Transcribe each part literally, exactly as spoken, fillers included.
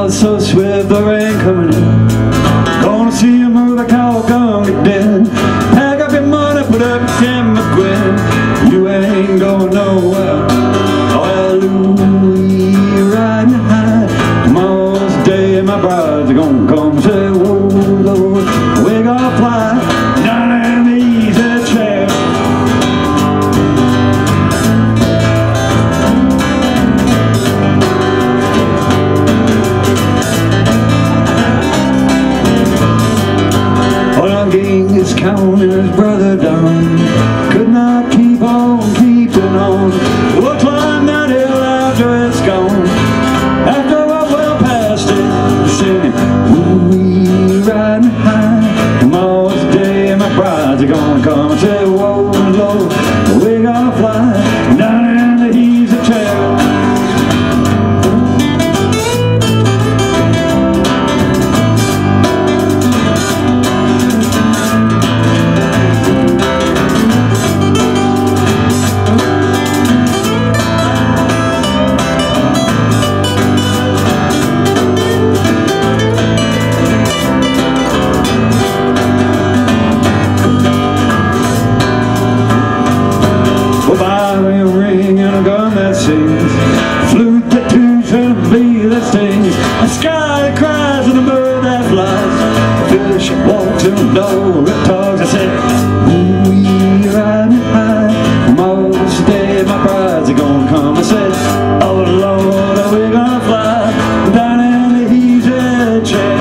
clouds so swift, the rain coming in. Gonna see a mother cow gonna get dead. Pack up your money, put up your Tim McQueen. You ain't going nowhere. Hallelujah, riding high. Tomorrow's the day my brides are gonna come and say, whoa, Lord, we're gonna fly down in the easy chair. Is counting his brother down. Could not keep on keeping on. We'll climb that hill after it's gone. After we're well past it, singing, ooh, riding high. Tomorrow's the day my brides are gonna come and say, whoa, Lord, we're gonna fly down in the easy chair. Flute that tunes and a bee that stings, a sky that cries and a bird that flies, a fish that walks in the door, it talks. I said, ooh, you're riding high. Tomorrow's the day my brides are gonna come. I said, oh Lord, are we gonna fly down in the easy chair?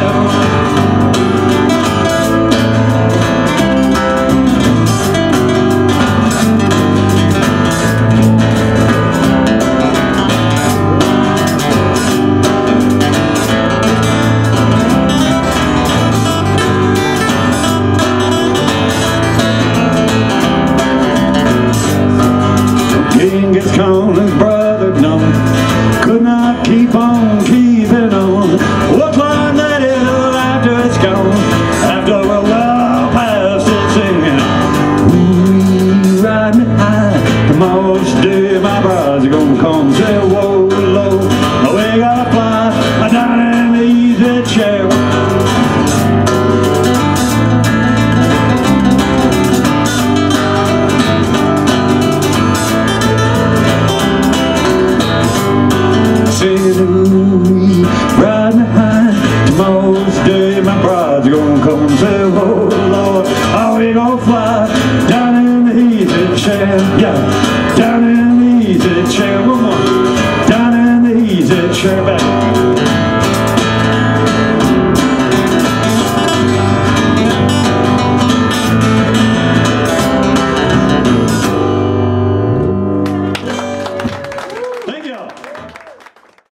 Gets calling his brother down. Could not keep on keeping on. We'll climb that hill after it's gone. After we're well past it, singing, ooh, riding high. Tomorrow's the day my brides are gonna come. Say, whoa, Lord, we gotta fly down in the easy chair. Riding high, tomorrow's the day my brides are gonna come and say, oh Lord, are we gonna fly down in the easy chair? Yeah, down in the easy chair, one more, down in the easy chair, back.